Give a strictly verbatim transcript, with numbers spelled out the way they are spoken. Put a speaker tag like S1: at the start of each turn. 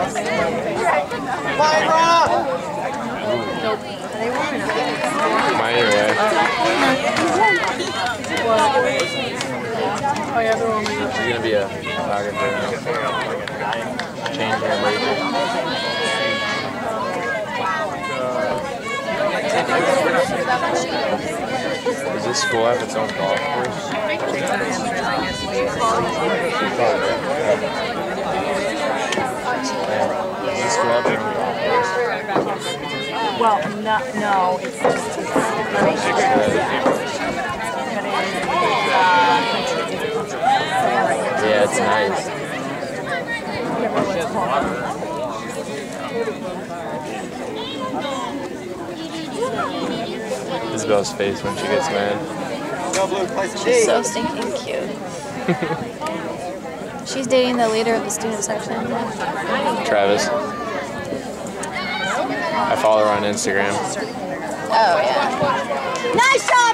S1: Mine your way. She's gonna be a photographer now. Change her major. Does this school have its own golf course? Does this school have its own golf course?
S2: Well, no, no, it's just
S1: yeah, it's nice. Isabel's face when she gets mad.
S3: She's so stinking cute. She's dating the leader of the student section.
S1: Travis. I follow her on Instagram.
S3: Oh, yeah. Nice shot!